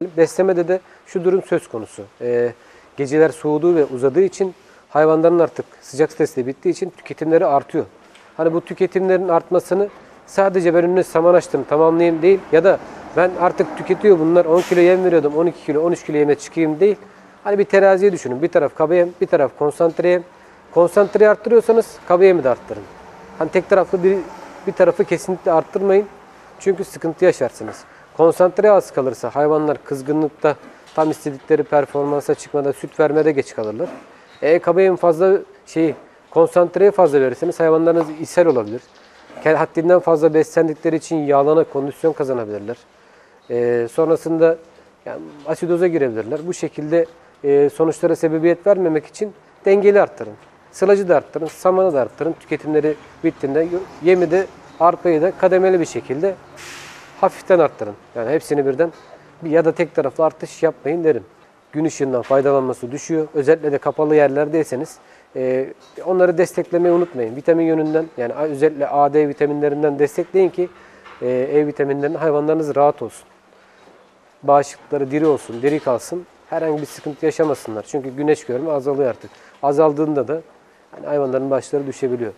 Beslemede de şu durum söz konusu. Geceler soğuduğu ve uzadığı için hayvanların artık sıcak stresi de bittiği için tüketimleri artıyor. Hani bu tüketimlerin artmasını sadece ben önüne saman açtım tamamlayayım değil ya da ben artık tüketiyor bunlar 10 kilo yem veriyordum 12 kilo 13 kilo yeme çıkayım değil. Hani bir teraziye düşünün. Bir taraf kaba yem, bir taraf konsantre yem. Konsantreyi arttırıyorsanız kaba yemi de arttırın. Hani tek taraflı bir tarafı kesinlikle arttırmayın. Çünkü sıkıntı yaşarsınız. Konsantre az kalırsa hayvanlar kızgınlıkta tam istedikleri performansa çıkmada süt vermede geç kalırlar. Kaba yem fazla konsantreye fazla verirseniz hayvanlarınız ishal olabilir. Haddinden fazla beslendikleri için yağlana kondisyon kazanabilirler. Sonrasında yani asidoza girebilirler. Bu şekilde sonuçlara sebebiyet vermemek için dengeli arttırın. Sılacı da arttırın, samanı da arttırın. Tüketimleri bittiğinde yemi de arpayı da kademeli bir şekilde hafiften arttırın. Yani hepsini birden ya da tek taraflı artış yapmayın derim. Gün ışığından faydalanması düşüyor. Özellikle de kapalı yerlerdeyseniz onları desteklemeyi unutmayın. Vitamin yönünden yani özellikle A, D vitaminlerinden destekleyin ki E vitaminlerinden hayvanlarınız rahat olsun. Bağışıklıkları diri olsun, diri kalsın. Herhangi bir sıkıntı yaşamasınlar. Çünkü güneş görme azalıyor artık. Azaldığında da hani hayvanların başları düşebiliyor.